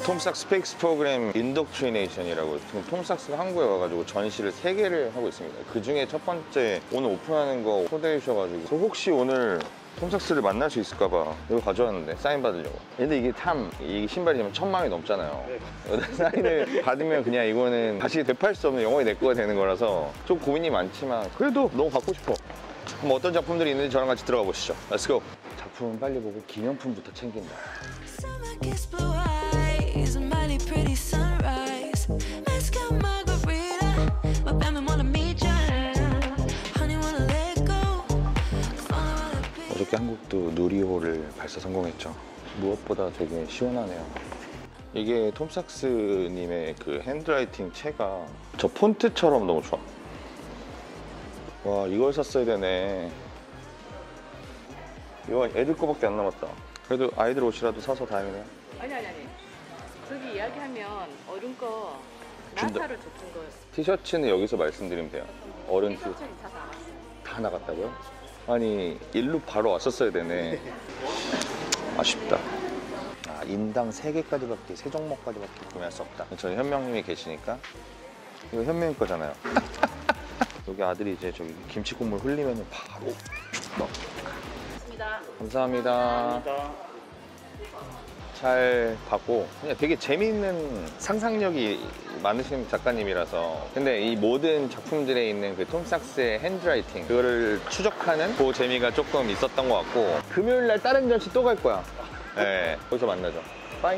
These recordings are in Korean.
톰삭스 스페이스 프로그램 인덕트리네이션이라고 지금 톰삭스가 한국에 와가지고 전시를 3개를 하고 있습니다. 그 중에 첫 번째 오늘 오픈하는 거 초대해 주셔가지고 혹시 오늘 톰삭스를 만날 수 있을까봐 이거 가져왔는데 사인 받으려고. 근데 이게 참 이 신발이 1000만원이 넘잖아요. 사인을 받으면 그냥 이거는 다시 되팔 수 없는 영원히 내 거가 되는 거라서 좀 고민이 많지만 그래도 너무 갖고 싶어. 그럼 어떤 작품들이 있는지 저랑 같이 들어가 보시죠. Let's go. 작품은 빨리 보고 기념품부터 챙긴다. 어저께 한국도 누리호를 발사 성공했죠. 무엇보다 되게 시원하네요. 이게 톰삭스님의 그 핸드라이팅 체가 저 폰트처럼 너무 좋아. 와, 이걸 샀어야 되네. 이거 애들 거밖에 안 남았다. 그래도 아이들 옷이라도 사서 다행이네요. 아니. 저기 이야기하면 어른 거 나사로 줬던 거. 티셔츠는 여기서 말씀드리면 돼요. 어른 티. 티셔츠는 다 나왔어요. 다 나갔다고요? 아니, 일로 바로 왔었어야 되네. 아쉽다. 아, 인당 3개까지밖에, 3종목까지밖에 구매할 수 없다. 저는 현명님이 계시니까. 이거 현명님 거잖아요. 여기 아들이 이제 저기 김치 국물 흘리면 바로 먹. 감사합니다. 잘 봤고 그냥 되게 재미있는 상상력이 많으신 작가님이라서 근데 이 모든 작품들에 있는 그 톰삭스의 핸드라이팅 그거를 추적하는 그 재미가 조금 있었던 것 같고 금요일날 다른 전시 또 갈 거야. 네, 거기서 만나죠. 빠이.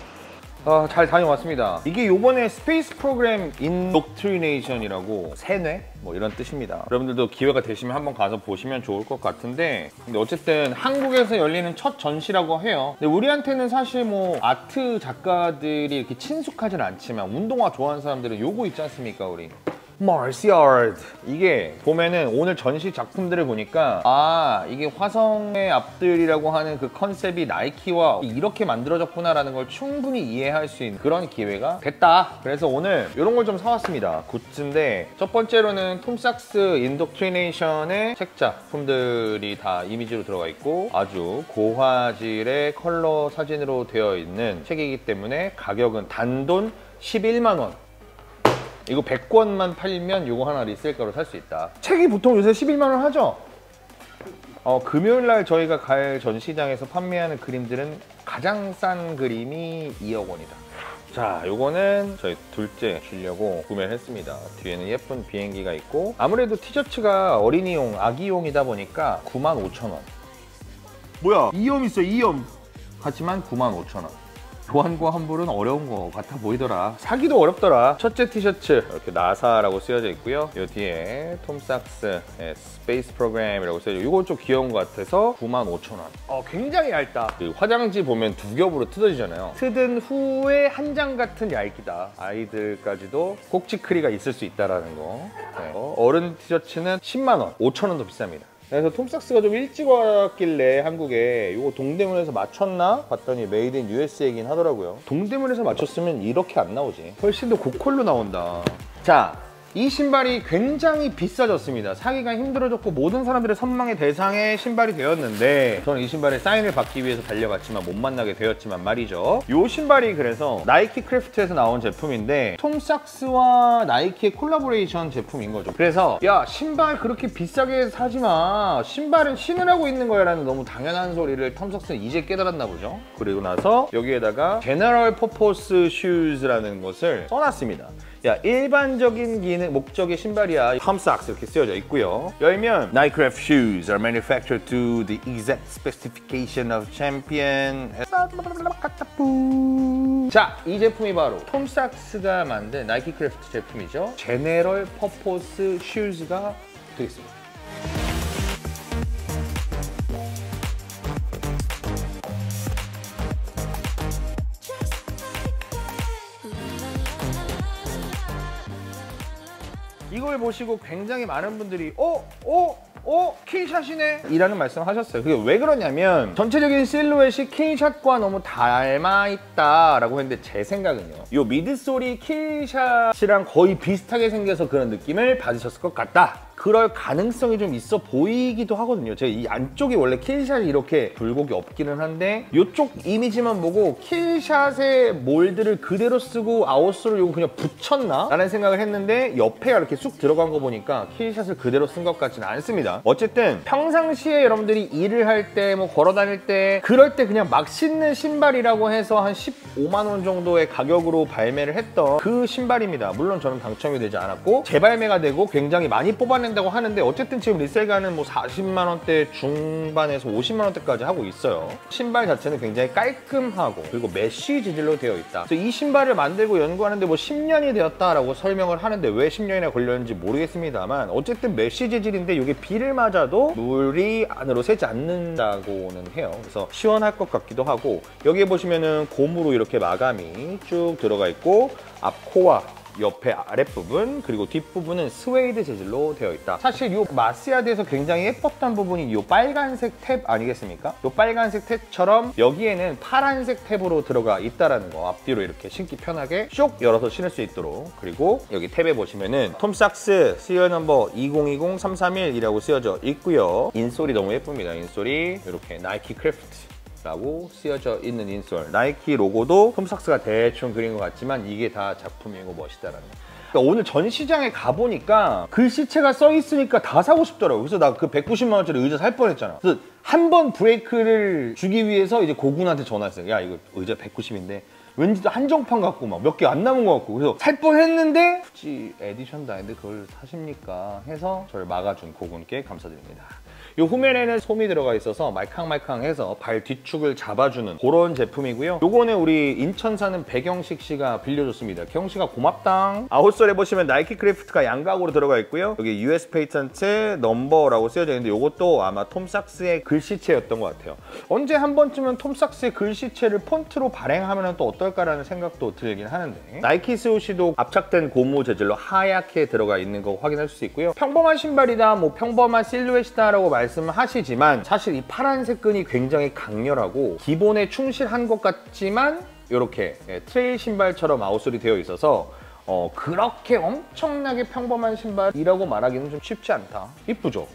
잘 다녀왔습니다. 이게 요번에 스페이스 프로그램 인덕트리네이션이라고 세뇌? 뭐 이런 뜻입니다. 여러분들도 기회가 되시면 한번 가서 보시면 좋을 것 같은데 근데 어쨌든 한국에서 열리는 첫 전시라고 해요. 근데 우리한테는 사실 뭐 아트 작가들이 이렇게 친숙하진 않지만 운동화 좋아하는 사람들은 요거 있지 않습니까 우리? 마르시아드. 이게 보면은 오늘 전시 작품들을 보니까 아 이게 화성의 앞들이라고 하는 그 컨셉이 나이키와 이렇게 만들어졌구나 라는 걸 충분히 이해할 수 있는 그런 기회가 됐다. 그래서 오늘 이런 걸 좀 사왔습니다. 굿즈인데 첫 번째로는 톰삭스 인덕트리네이션의 책 작품들이 다 이미지로 들어가 있고 아주 고화질의 컬러 사진으로 되어 있는 책이기 때문에 가격은 단돈 11만 원. 이거 100권만 팔면 이거 하나 리셀가로 살 수 있다. 책이 보통 요새 11만 원 하죠? 금요일날 저희가 갈 전시장에서 판매하는 그림들은 가장 싼 그림이 2억 원이다. 자, 요거는 저희 둘째 주려고 구매를 했습니다. 뒤에는 예쁜 비행기가 있고 아무래도 티셔츠가 어린이용, 아기용이다 보니까 95,000원. 뭐야? 2염 있어, 2염. 하지만 95,000원. 교환과 환불은 어려운 것 같아 보이더라. 사기도 어렵더라. 첫째 티셔츠 이렇게 나사라고 쓰여져 있고요. 이 뒤에 톰삭스 스페이스 프로그램이라고 쓰여져 있고 이건 좀 귀여운 것 같아서 95,000원. 굉장히 얇다. 그 화장지 보면 두 겹으로 뜯어지잖아요. 뜯은 후에 한 장 같은 얇기다. 아이들까지도 꼭지크리가 있을 수 있다는 거. 네. 어른 티셔츠는 10만 원, 5,000원 더 비쌉니다. 그래서 톰삭스가 좀 일찍 왔길래 한국에 이거 동대문에서 맞췄나? 봤더니 메이드 인 USA이긴 하더라고요. 동대문에서 맞췄으면 이렇게 안 나오지. 훨씬 더 고퀄로 나온다. 자, 이 신발이 굉장히 비싸졌습니다. 사기가 힘들어졌고 모든 사람들의 선망의 대상의 신발이 되었는데 저는 이 신발에 사인을 받기 위해서 달려갔지만 못 만나게 되었지만 말이죠. 이 신발이 그래서 나이키 크래프트에서 나온 제품인데 톰삭스와 나이키의 콜라보레이션 제품인 거죠. 그래서 야 신발 그렇게 비싸게 사지 마. 신발은 신으라고 있는 거야 라는 너무 당연한 소리를 톰삭스는 이제 깨달았나 보죠. 그리고 나서 여기에다가 제너럴 퍼포스 슈즈라는 것을 써놨습니다. 야, 일반적인 기능 목적의 신발이야. 톰삭스 이렇게 쓰여져 있고요. 열면 Nycraft shoes are manufactured to the exact specification of champion. 자, 이 제품이 바로 톰삭스가 만든 나이키 크래프트 제품이죠. 제너럴 퍼포스 슈즈가 되겠습니다. 이걸 보시고 굉장히 많은 분들이 킬샷이네? 이라는 말씀을 하셨어요. 그게 왜 그러냐면 전체적인 실루엣이 킬샷과 너무 닮아있다 라고 했는데 제 생각은요 이 미드솔이 킬샷이랑 거의 비슷하게 생겨서 그런 느낌을 받으셨을 것 같다. 그럴 가능성이 좀 있어 보이기도 하거든요. 제가 이 안쪽이 원래 킬샷이 이렇게 굴곡이 없기는 한데 이쪽 이미지만 보고 킬샷의 몰드를 그대로 쓰고 아웃솔을 요거 그냥 붙였나? 라는 생각을 했는데 옆에가 이렇게 쑥 들어간 거 보니까 킬샷을 그대로 쓴 것 같지는 않습니다. 어쨌든 평상시에 여러분들이 일을 할 때 뭐 걸어 다닐 때 그럴 때 그냥 막 신는 신발이라고 해서 한 15만 원 정도의 가격으로 발매를 했던 그 신발입니다. 물론 저는 당첨이 되지 않았고 재발매가 되고 굉장히 많이 뽑아낸다고 하는데 어쨌든 지금 리셀가는 뭐 40만 원대 중반에서 50만 원대까지 하고 있어요. 신발 자체는 굉장히 깔끔하고 그리고 메쉬 재질로 되어 있다. 그래서 이 신발을 만들고 연구하는데 뭐 10년이 되었다라고 설명을 하는데 왜 10년이나 걸렸는지 모르겠습니다만 어쨌든 메쉬 재질인데 이게 비를 맞아도 물이 안으로 새지 않는다고는 해요. 그래서 시원할 것 같기도 하고 여기에 보시면은 고무로 이렇게 마감이 쭉 들어가 있고 앞코와 옆에 아랫부분 그리고 뒷부분은 스웨이드 재질로 되어 있다. 사실 이 마시아드에서 굉장히 예뻤던 부분이 이 빨간색 탭 아니겠습니까? 이 빨간색 탭처럼 여기에는 파란색 탭으로 들어가 있다는 거. 앞뒤로 이렇게 신기 편하게 쭉 열어서 신을 수 있도록. 그리고 여기 탭에 보시면은 톰삭스 시리얼 넘버 2020-331이라고 쓰여져 있고요. 인솔이 너무 예쁩니다. 인솔이 이렇게 나이키 크래프트 라고 쓰여져 있는 인솔. 나이키 로고도 톰삭스가 대충 그린 것 같지만 이게 다 작품이고 멋있다라는 거. 그러니까 오늘 전시장에 가보니까 글씨체가 써 있으니까 다 사고 싶더라고요. 그래서 나 그 190만 원짜리 의자 살 뻔했잖아. 그래서 한 번 브레이크를 주기 위해서 이제 고군한테 전화했어요. 야 이거 의자 190인데 왠지 한정판 같고 막 몇 개 안 남은 것 같고 그래서 살 뻔했는데 굳이 에디션도 아닌데 그걸 사십니까 해서 저를 막아준 고군께 감사드립니다. 이 후면에는 솜이 들어가 있어서 말캉말캉해서 발 뒤축을 잡아주는 그런 제품이고요. 요거는 우리 인천 사는 백영식 씨가 빌려줬습니다. 경식 씨가 고맙당. 아웃솔에 보시면 나이키 크래프트가 양각으로 들어가 있고요. 여기 US 페이턴트 넘버라고 쓰여져 있는데 요것도 아마 톰삭스의 글씨체였던 것 같아요. 언제 한 번쯤은 톰삭스의 글씨체를 폰트로 발행하면 또 어떨까라는 생각도 들긴 하는데 나이키 스우시도 압착된 고무 재질로 하얗게 들어가 있는 거 확인할 수 있고요. 평범한 신발이다, 뭐 평범한 실루엣이다라고 말씀하시지만 사실 이 파란색 끈이 굉장히 강렬하고 기본에 충실한 것 같지만 이렇게 트레일 신발처럼 아웃솔이 되어 있어서 그렇게 엄청나게 평범한 신발이라고 말하기는 좀 쉽지 않다. 이쁘죠?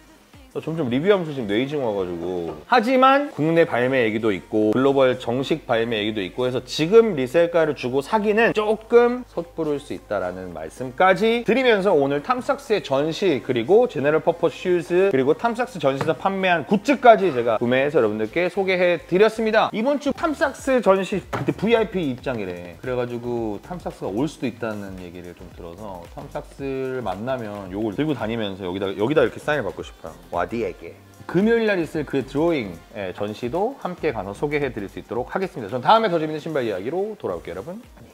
점점 리뷰하면서 지금 뇌이징 와가지고 하지만 국내 발매 얘기도 있고 글로벌 정식 발매 얘기도 있고 해서 지금 리셀가를 주고 사기는 조금 섣부를 수 있다라는 말씀까지 드리면서 오늘 탐삭스의 전시 그리고 제너럴 퍼포스 슈즈 그리고 탐삭스 전시에서 판매한 굿즈까지 제가 구매해서 여러분들께 소개해 드렸습니다. 이번 주 탐삭스 전시 그때 VIP 입장이래. 그래가지고 탐삭스가 올 수도 있다는 얘기를 좀 들어서 탐삭스를 만나면 요걸 들고 다니면서 여기다 이렇게 사인을 받고 싶어요. 와디에게. 금요일날 있을 그 드로잉 전시도 함께 가서 소개해 드릴 수 있도록 하겠습니다. 전 다음에 더 재밌는 신발 이야기로 돌아올게요. 여러분 안녕히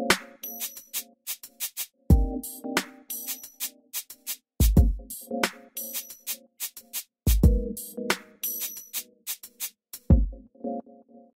계세요.